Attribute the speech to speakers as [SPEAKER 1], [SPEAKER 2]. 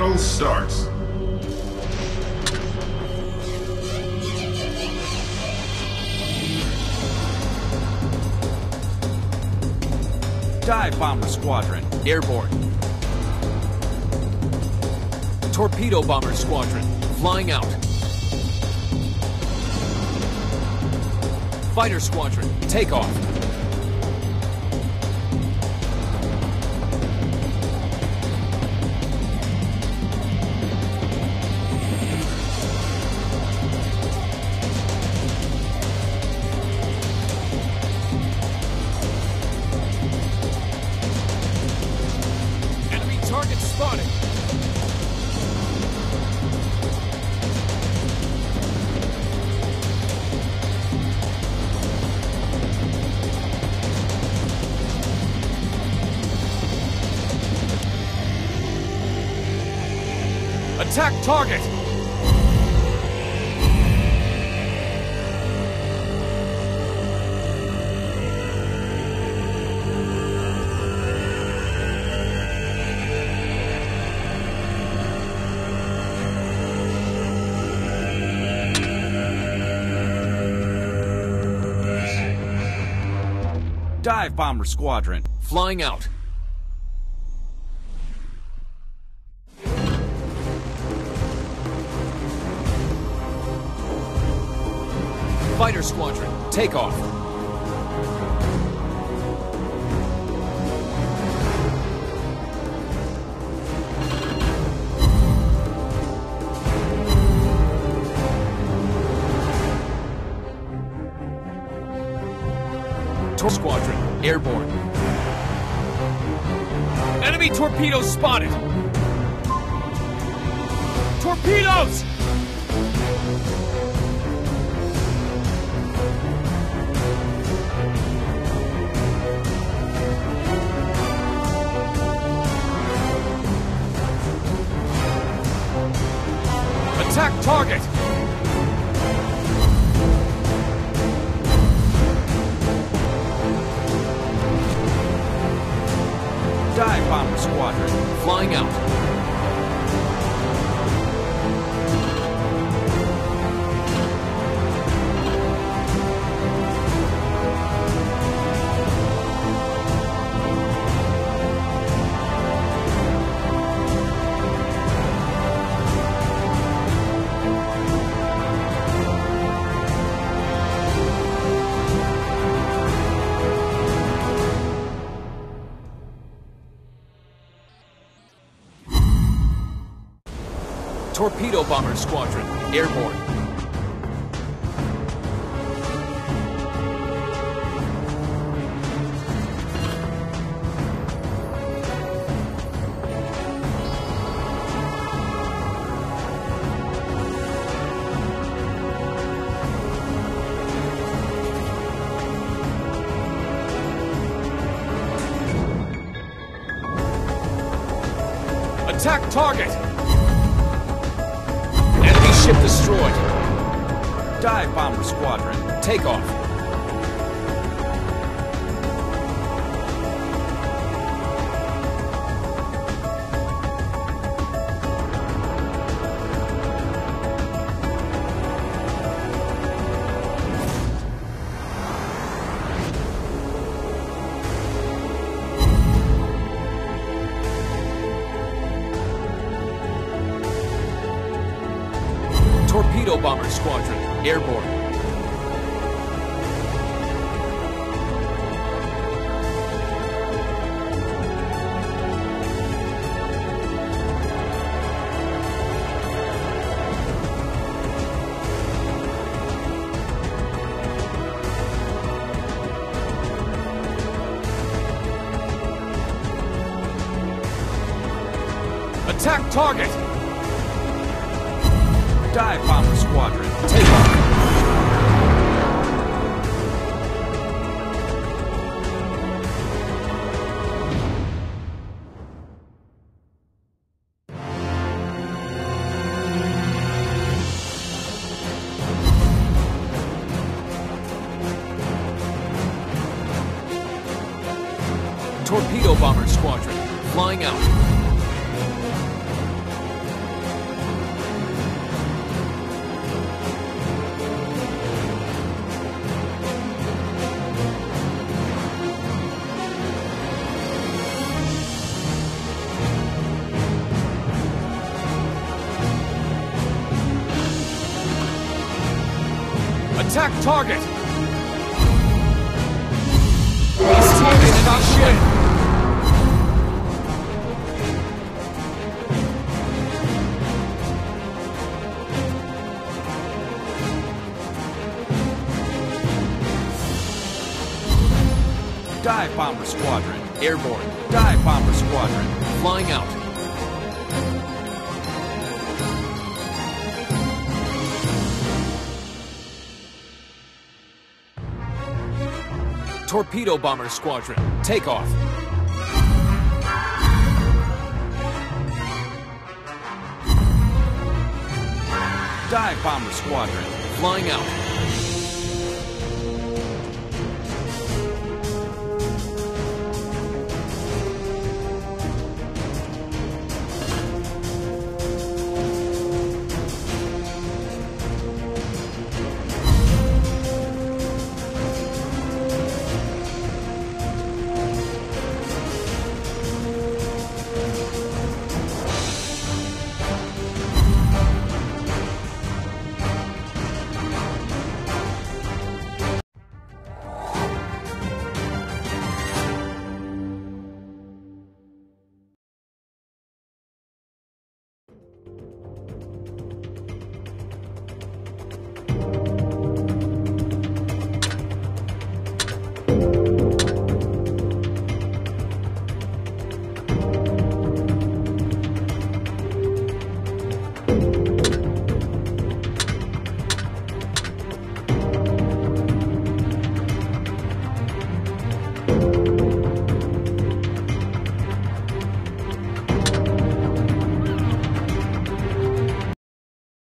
[SPEAKER 1] Battle starts.
[SPEAKER 2] Dive Bomber Squadron, airborne. Torpedo Bomber Squadron, flying out. Fighter Squadron, takeoff. Enemy target spotted. Attack target! Dive Bomber Squadron, flying out. Fighter Squadron, takeoff. Squadron, airborne. Enemy torpedoes spotted! Torpedoes! Attack target! Dive Bomber Squadron, flying out. Torpedo Bomber Squadron, airborne. Attack target! Ship destroyed. Dive Bomber Squadron, takeoff. Torpedo Bomber Squadron, airborne. Attack target! Dive Bomber Squadron, take off. Torpedo Bomber Squadron, flying out. Attack target! His teammate got shit! Dive Bomber Squadron, airborne. Dive Bomber Squadron, flying out. Torpedo Bomber Squadron, take off. Dive Bomber Squadron, flying out.